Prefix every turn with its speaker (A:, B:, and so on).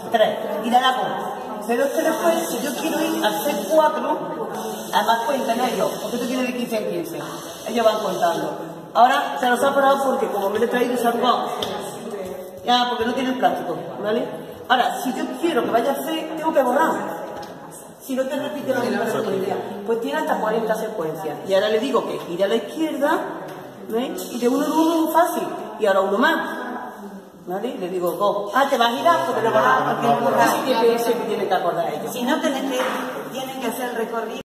A: 3, y la hago. Pero es que después, si yo quiero ir al C4, además cuentan ellos, porque tú tienes de 15 en 15, ellos van contando. Ahora se los ha parado porque como me lo he traído y se ha arrugado, ya, porque no tienen plástico, ¿vale? Ahora, si yo quiero que vaya a C, tengo que borrar. Si no te repite la misma secuencia, pues tiene hasta 40 secuencias. Y ahora le digo que gire a la izquierda, ¿ves? Y de uno en uno fácil, y ahora uno más. ¿Vale? Le digo, go. Te vas a girar porque lo borras, porque el GPS tiene que acordar ellos.
B: Si no, tienen que hacer el recorrido.